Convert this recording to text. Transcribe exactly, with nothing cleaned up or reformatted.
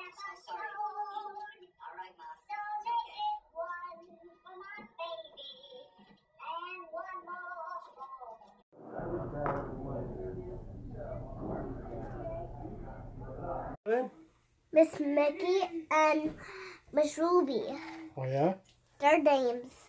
so sorry. All right, Mom. So they get one for my baby and one more for Miss Mickey and Miss Ruby. Oh, yeah? Their names.